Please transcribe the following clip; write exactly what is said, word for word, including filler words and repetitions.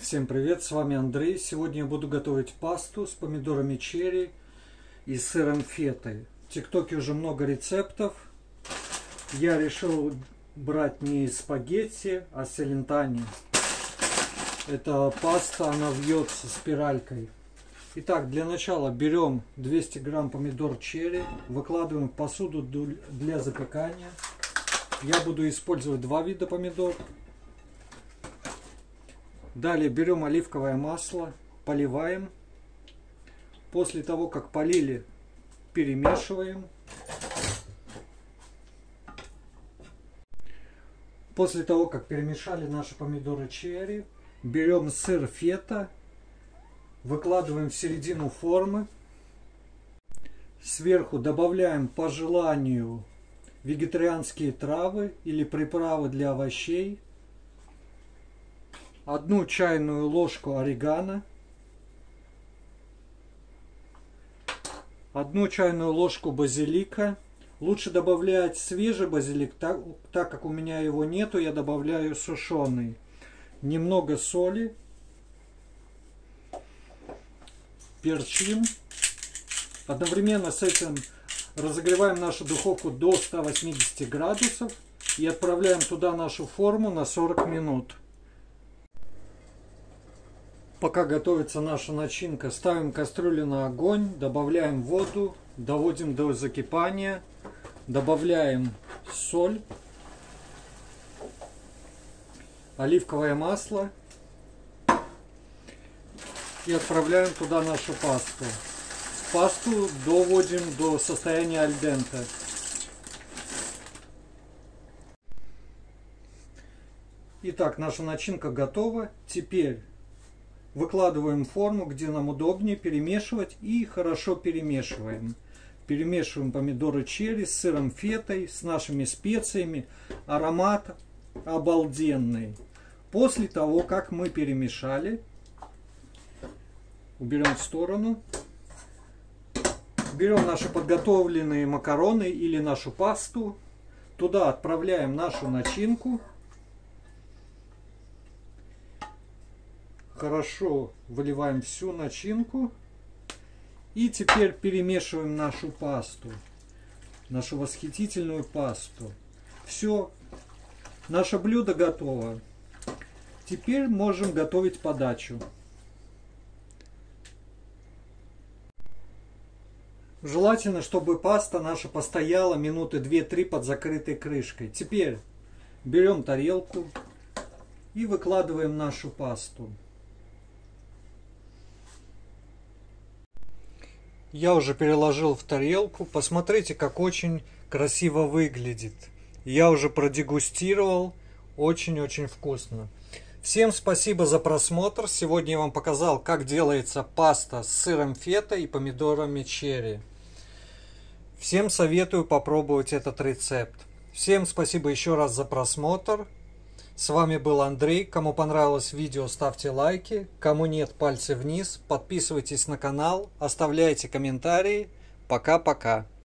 Всем привет, с вами Андрей. Сегодня я буду готовить пасту с помидорами черри и сыром фетой. В ТикТоке уже много рецептов. Я решил брать не спагетти, а селентани. Эта паста, она вьется спиралькой. Итак, для начала берем двести грамм помидор черри, выкладываем в посуду для запекания. Я буду использовать два вида помидор. Далее берем оливковое масло, поливаем. После того, как полили, перемешиваем. После того, как перемешали наши помидоры черри, берем сыр фета, выкладываем в середину формы. Сверху добавляем по желанию вегетарианские травы или приправы для овощей. Одну чайную ложку орегано, одну чайную ложку базилика. Лучше добавлять свежий базилик, так, так как у меня его нету, я добавляю сушеный. Немного соли, перчим. Одновременно с этим разогреваем нашу духовку до ста восьмидесяти градусов и отправляем туда нашу форму на сорок минут. Пока готовится наша начинка, ставим кастрюлю на огонь, добавляем воду, доводим до закипания, добавляем соль, оливковое масло и отправляем туда нашу пасту. Пасту доводим до состояния аль денте. Итак, наша начинка готова. Теперь выкладываем форму, где нам удобнее перемешивать, и хорошо перемешиваем. Перемешиваем помидоры черри с сыром фетой, с нашими специями. Аромат обалденный. После того, как мы перемешали, уберем в сторону. Берем наши подготовленные макароны или нашу пасту. Туда отправляем нашу начинку. Хорошо выливаем всю начинку. И теперь перемешиваем нашу пасту. Нашу восхитительную пасту. Все. Наше блюдо готово. Теперь можем готовить подачу. Желательно, чтобы паста наша постояла минуты две-три под закрытой крышкой. Теперь берем тарелку и выкладываем нашу пасту. Я уже переложил в тарелку. Посмотрите, как очень красиво выглядит. Я уже продегустировал. Очень-очень вкусно. Всем спасибо за просмотр. Сегодня я вам показал, как делается паста с сыром фета и помидорами черри. Всем советую попробовать этот рецепт. Всем спасибо еще раз за просмотр. С вами был Андрей. Кому понравилось видео, ставьте лайки. Кому нет, пальцы вниз. Подписывайтесь на канал. Оставляйте комментарии. Пока-пока.